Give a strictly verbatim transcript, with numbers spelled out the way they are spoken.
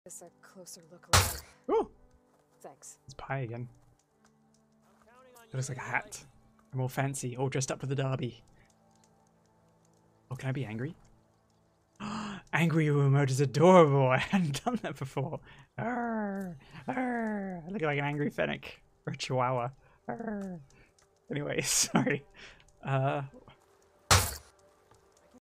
This a closer look later. Ooh! Thanks. It's pie again. It looks like a hat. I'm all fancy, all dressed up for the derby. Oh, can I be angry? Angry emote is adorable. I hadn't done that before. Arr, arr. I look like an angry fennec or a chihuahua. Arr. Anyway, sorry. Uh,